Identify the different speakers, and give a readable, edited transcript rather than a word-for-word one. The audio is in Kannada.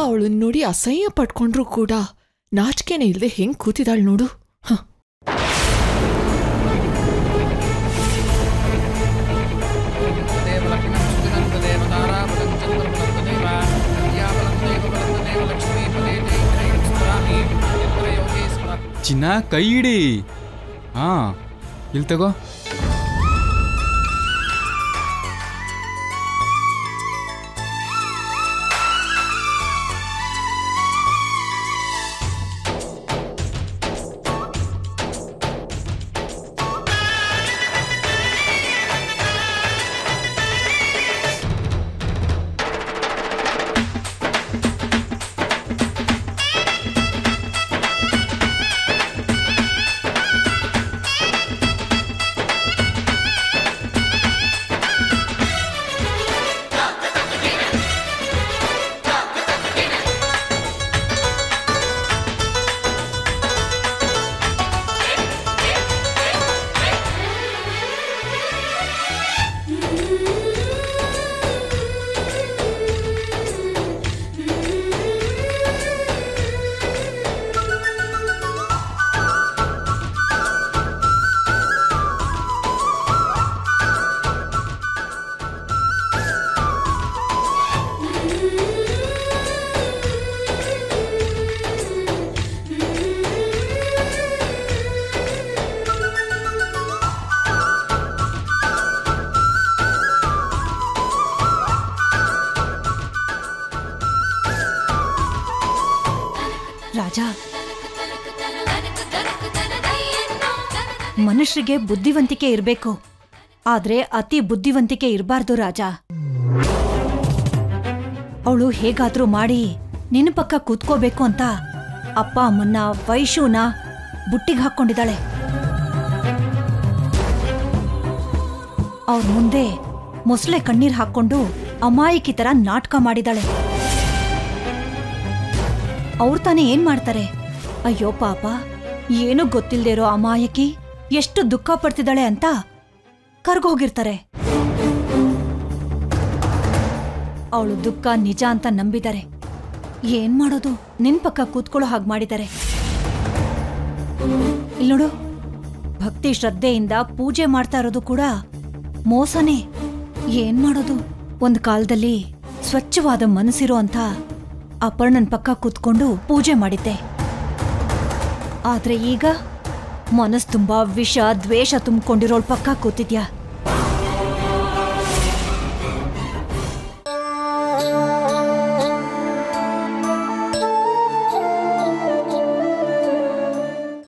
Speaker 1: ಅವಳನ್ನ ನೋಡಿ ಅಸಹ್ಯ ಪಟ್ಕೊಂಡ್ರು ಕೂಡ ನಾಚಿಕೆನೇ ಇಲ್ಲದೆ ಹೆಂಗ್ ಕೂತಿದಾಳ್ ನೋಡು.
Speaker 2: ಚಿನ್ನ ಕೈ ಇಡಿ. ಹಾ ಇಲ್ಲಿ ತಗೋ.
Speaker 3: ರಾಜ, ಮನುಷ್ಯರಿಗೆ ಬುದ್ಧಿವಂತಿಕೆ ಇರಬೇಕು, ಆದ್ರೆ ಅತಿ ಬುದ್ಧಿವಂತಿಕೆ ಇರಬಾರ್ದು ರಾಜ. ಅವಳು ಹೇಗಾದ್ರೂ ಮಾಡಿ ನಿನ್ನ ಪಕ್ಕ ಕೂತ್ಕೋಬೇಕು ಅಂತ ಅಪ್ಪ ಅಮ್ಮನ್ನ ವೈಶೂನ ಬುಟ್ಟಿಗೆ ಹಾಕೊಂಡಿದ್ದಾಳೆ. ಅವ್ರ ಮುಂದೆ ಮೊಸಳೆ ಕಣ್ಣೀರ್ ಹಾಕೊಂಡು ಅಮಾಯಕಿ ತರ ನಾಟಕ ಮಾಡಿದಾಳೆ. ಅವ್ರು ತಾನೇ ಏನ್ ಮಾಡ್ತಾರೆ? ಅಯ್ಯೋ ಪಾಪ, ಏನೂ ಗೊತ್ತಿಲ್ದೇ ಇರೋ ಅಮಾಯಕಿ ಎಷ್ಟು ದುಃಖ ಪಡ್ತಿದ್ದಾಳೆ ಅಂತ ಕರ್ಗೋಗಿರ್ತಾರೆ. ಅವಳು ದುಃಖ ನಿಜ ಅಂತ ನಂಬಿದ್ದಾರೆ. ಏನ್ ಮಾಡೋದು? ನಿನ್ ಪಕ್ಕ ಕೂತ್ಕೊಳ್ಳೋ ಹಾಗೆ ಮಾಡಿದ್ದಾರೆ. ಇಲ್ಲಿ ನೋಡು, ಭಕ್ತಿ ಶ್ರದ್ಧೆಯಿಂದ ಪೂಜೆ ಮಾಡ್ತಾ ಇರೋದು ಕೂಡ ಮೋಸನೇ. ಏನ್ ಮಾಡೋದು? ಒಂದ್ ಕಾಲದಲ್ಲಿ ಸ್ವಚ್ಛವಾದ ಮನಸ್ಸಿರೋ ಅಂತ ಅಪರ್ಣನ್ ಪಕ್ಕ ಕೂತ್ಕೊಂಡು ಪೂಜೆ ಮಾಡಿದ್ದೆ. ಆದ್ರೆ ಈಗ ಮನಸ್ ತುಂಬಾ ವಿಷ ದ್ವೇಷ ತುಂಬಿಕೊಂಡಿರೋಳ್ ಪಕ್ಕ ಕೂತಿದ್ಯಾ.